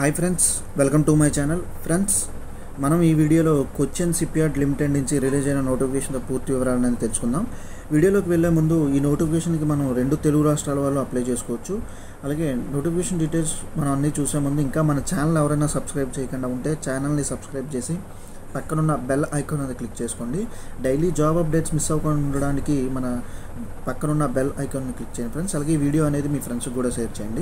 Hi friends, welcome to my channel. Friends, మనం ఈ వీడియోలో కొచ్చిన్ షిప్యార్డ్ లిమిటెడ్ నుంచి రిలీజ్ అయిన నోటిఫికేషన్ పూర్తి వివరాలను తెలుసుకుందాం. వీడియోలోకి వెళ్ళే ముందు ఈ నోటిఫికేషన్కి మనం 2 తెలుగు రాష్ట్రాల వాళ్ళు అప్లై చేసుకోవచ్చు. అలాగే నోటిఫికేషన్ డీటెయిల్స్ మనం అన్నీ చూసే ముందు ఇంకా మన ఛానల్ ఎవరైనా సబ్స్క్రైబ్ చేయకుండా ఉంటే ఛానల్ని సబ్స్క్రైబ్ చేసి పక్కనున్న బెల్ ఐకాన్ అనేది క్లిక్ చేసుకోండి. డైలీ జాబ్ అప్డేట్స్ మిస్ అవ్వకుండా ఉండడానికి మన పక్కనున్న బెల్ ఐకాన్ని క్లిక్ చేయండి ఫ్రెండ్స్. అలాగే ఈ వీడియో అనేది మీ ఫ్రెండ్స్కి కూడా షేర్ చేయండి.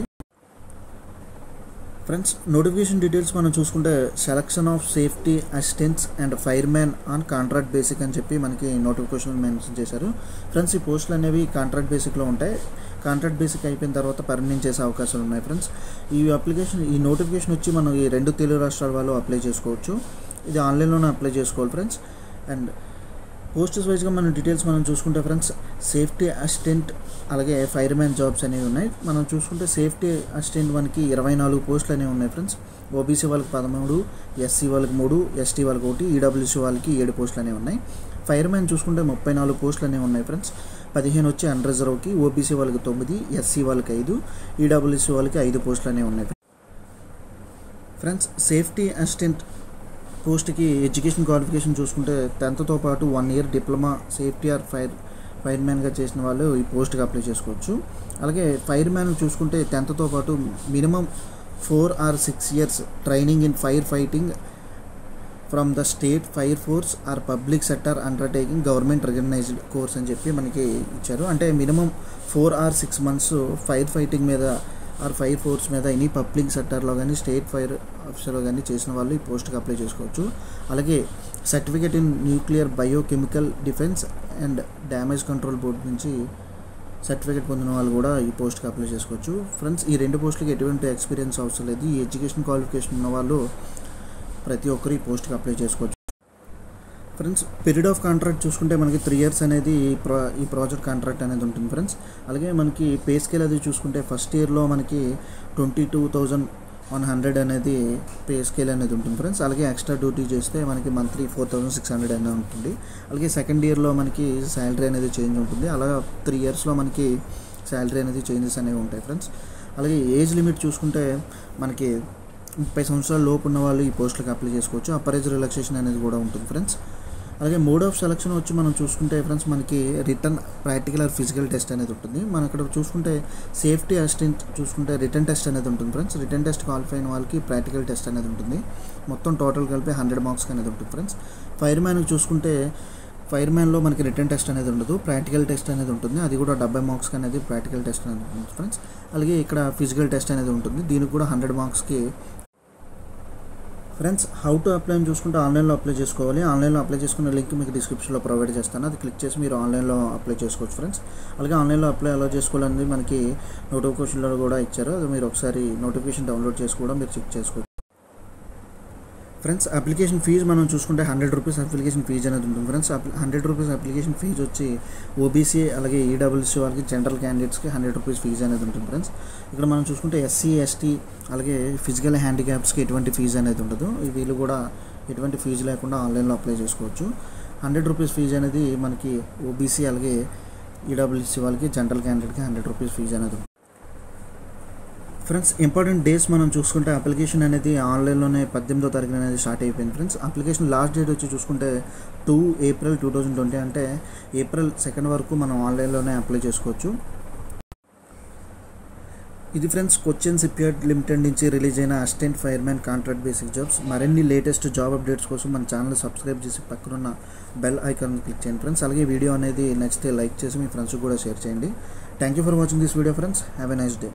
ఫ్రెండ్స్, నోటిఫికేషన్ డీటెయిల్స్ మనం చూసుకుంటే selection of safety assistants and fireman on contract basic అని చెప్పి మనకి నోటిఫికేషన్ మెన్షన్ చేశారు. ఫ్రెండ్స్, ఈ పోస్టులు అనేవి కాంట్రాక్ట్ బేసిక్లో ఉంటాయి. కాంట్రాక్ట్ బేసిక్ అయిపోయిన తర్వాత పర్మనెంట్ చేసే అవకాశాలు ఉన్నాయి. ఫ్రెండ్స్, ఈ నోటిఫికేషన్ వచ్చి మనం ఈ 2 తెలుగు రాష్ట్రాల వాళ్ళు అప్లై చేసుకోవచ్చు. ఇది ఆన్లైన్లోనే అప్లై చేసుకోవాలి ఫ్రెండ్స్. అండ్ పోస్టర్స్ వైజ్గా మన డీటెయిల్స్ మనం చూసుకుంటే ఫ్రెండ్స్, సేఫ్టీ అసిస్టెంట్ అలాగే ఫైర్మ్యాన్ జాబ్స్ అనేవి ఉన్నాయి. మనం చూసుకుంటే సేఫ్టీ అసిస్టెంట్ మనకి 24 పోస్టులు అనేవి ఉన్నాయి ఫ్రెండ్స్. ఓబీసీ వాళ్ళకి 13, ఎస్సీ వాళ్ళకి 3, ఎస్టీ వాళ్ళకి 1, ఈడబ్ల్యూసీ వాళ్ళకి 7 పోస్టులు అనేవి ఉన్నాయి. ఫైర్మ్యాన్ చూసుకుంటే 34 పోస్టులు అనేవి ఉన్నాయి ఫ్రెండ్స్. 15 వచ్చి అన్రిజర్వ్కి, ఓబీసీ వాళ్ళకి 9, ఎస్సీ వాళ్ళకి 5, ఈడబ్ల్యూసీ వాళ్ళకి 5 పోస్టులు అనేవి ఉన్నాయి ఫ్రెండ్స్. సేఫ్టీ అసిస్టెంట్ పోస్ట్కి ఎడ్యుకేషన్ క్వాలిఫికేషన్ చూసుకుంటే 10తో పాటు 1 ఇయర్ డిప్లొమా సేఫ్టీ ఆర్ ఫైర్మ్యాన్గా చేసిన వాళ్ళు ఈ పోస్ట్కి అప్లై చేసుకోవచ్చు. అలాగే ఫైర్మ్యాన్ చూసుకుంటే 10తో పాటు minimum 4 or 6 years training in fire fighting from the state fire force or public sector undertaking government recognised course అని చెప్పి మనకి ఇచ్చారు. అంటే minimum 4 or 6 months fire fighting మీద ఆర్ ఫైర్ ఫోర్స్ మీద ఎనీ పబ్లిక్ సెక్టర్లో కానీ స్టేట్ ఫైర్ ఆఫీసర్లో కానీ చేసిన వాళ్ళు ఈ పోస్ట్కి అప్లై చేసుకోవచ్చు. అలాగే certificate in nuclear biochemical defence and damage control board నుంచి సర్టిఫికేట్ పొందిన వాళ్ళు కూడా ఈ పోస్ట్కి అప్లై చేసుకోవచ్చు. ఫ్రెండ్స్, ఈ 2 పోస్టులకి ఎటువంటి ఎక్స్పీరియన్స్ అవసరం లేదు. ఈ ఎడ్యుకేషన్ క్వాలిఫికేషన్ ఉన్న వాళ్ళు ప్రతి ఒక్కరు ఈ పోస్ట్కి అప్లై చేసుకోవచ్చు. ఫ్రెండ్స్, పీరియడ్ ఆఫ్ కాంట్రాక్ట్ చూసుకుంటే మనకి 3 years అనేది ఈ ప్రాజెక్ట్ కాంట్రాక్ట్ అనేది ఉంటుంది ఫ్రెండ్స్. అలాగే మనకి పే స్కేల్ అది చూసుకుంటే ఫస్ట్ ఇయర్లో మనకి 22,100 అనేది పే స్కేల్ అనేది ఉంటుంది ఫ్రెండ్స్. అలాగే ఎక్స్ట్రా డ్యూటీ చేస్తే మనకి మంత్లీ 4,600 అనేది ఉంటుంది. అలాగే సెకండ్ ఇయర్లో మనకి శాలరీ అనేది చేంజ్ ఉంటుంది. అలాగే 3 yearsలో మనకి శాలరీ అనేది చేంజెస్ అనేవి ఉంటాయి ఫ్రెండ్స్. అలాగే ఏజ్ లిమిట్ చూసుకుంటే మనకి 30 సంవత్సరాల లోపు ఉన్న వాళ్ళు ఈ పోస్టులకు అప్లై చేసుకోవచ్చు. అప్పర్ ఏజ్ రిలాక్సేషన్ అనేది కూడా ఉంటుంది ఫ్రెండ్స్. అలాగే మోడ్ ఆఫ్ సెలక్షన్ వచ్చి మనం చూసుకుంటే ఫ్రెండ్స్, మనకి written, practical or physical test అనేది ఉంటుంది. మనం ఇక్కడ చూసుకుంటే సేఫ్టీ అసిస్టెంట్ చూసుకుంటే రిటర్న్ టెస్ట్ అనేది ఉంటుంది ఫ్రెండ్స్. రిటర్న్ టెస్ట్ క్వాలిఫై అయిన వాళ్ళకి ప్రాక్టికల్ టెస్ట్ అనేది ఉంటుంది. మొత్తం టోటల్ కలిపి 100 marks అనేది ఉంటుంది ఫ్రెండ్స్. ఫైర్మ్యాన్కి చూసుకుంటే ఫైర్మ్యాన్లో మనకి రిటర్న్ టెస్ట్ అనేది ఉండదు, ప్రాక్టికల్ టెస్ట్ అనేది ఉంటుంది. అది కూడా 70 marks అనేది ప్రాక్టికల్ టెస్ట్ అనేది ఉంటుంది ఫ్రెండ్స్. అలాగే ఇక్కడ ఫిజికల్ టెస్ట్ అనేది ఉంటుంది. దీనికి కూడా 100 marksకి ఫ్రెండ్స్. హౌ టు అప్లై అని చూసుకుంటే ఆన్లైన్లో అప్లై చేసుకోవాలి. ఆన్లైన్లో అప్లై చేసుకున్న లింక్ మీకు డిస్క్రిప్షన్లో ప్రొవైడ్ చేస్తాను. అది క్లిక్ చేసి మీరు ఆన్లైన్లో అప్లై చేసుకోవచ్చు ఫ్రెండ్స్. అలాగే ఆన్లైన్లో అప్లై ఎలా చేసుకోవాలనేది మనకి నోటిఫికేషన్లో కూడా ఇచ్చారు. అది మీరు ఒకసారి నోటిఫికేషన్ డౌన్లోడ్ చేసి కూడా మీరు చెక్ చేసుకోవచ్చు ఫ్రెండ్స్. అప్లికేషన్ ఫీజు మనం చూసుకుంటే 100 rupees అప్లికేషన్ ఫీజు అనేది ఉంటుంది ఫ్రెండ్స్. 100 rupees అప్లికేషన్ ఫీజు వచ్చి ఓబీసీ అలాగే ఈడబ్ల్యూసీ వాళ్ళకి జనరల్ క్యాండిడేట్స్కి 100 rupees ఫీజు అనేది ఉంటుంది ఫ్రెండ్స్. ఇక్కడ మనం చూసుకుంటే ఎస్సీ, ఎస్టీ అలాగే ఫిజికల్ హ్యాండిక్యాప్స్కి ఎటువంటి ఫీజు అనేది ఉండదు. వీళ్ళు కూడా ఎటువంటి ఫీజు లేకుండా ఆన్లైన్లో అప్లై చేసుకోవచ్చు. 100 rupees ఫీజు అనేది మనకి ఓబీసీ అలాగే ఈడబ్ల్యూసీ వాళ్ళకి జనరల్ క్యాండిడేట్కి 100 rupees ఫీజు అనేది ఉంటుంది ఫ్రెండ్స్. ఇంపార్టెంట్ డేస్ మనం చూసుకుంటే అప్లికేషన్ అనేది ఆన్లైన్లోనే 18వ తారీఖున అనేది స్టార్ట్ అయిపోయింది ఫ్రెండ్స్. అప్లికేషన్ లాస్ట్ డేట్ వచ్చి చూసుకుంటే 2 April 2020, అంటే April 2 వరకు మనం ఆన్లైన్లోనే అప్లై చేసుకోవచ్చు. ఇది ఫ్రెండ్స్, కొచ్చిన్ షిప్యార్డ్ లిమిటెడ్ నుంచి రిలీజ్ అయిన assistant fireman contract basic jobs. మరిన్ని లేటెస్ట్ జాబ్ అప్డేట్స్ కోసం మన ఛానల్ సబ్స్క్రైబ్ చేసి పక్కనున్న బెల్ ఐకాన్ క్లిక్ చేయండి ఫ్రెండ్స్. అలాగే వీడియో అనేది నచ్చితే లైక్ చేసి మీ ఫ్రెండ్స్కి కూడా షేర్ చేయండి. Thank you for watching this video friends. Have a nice day.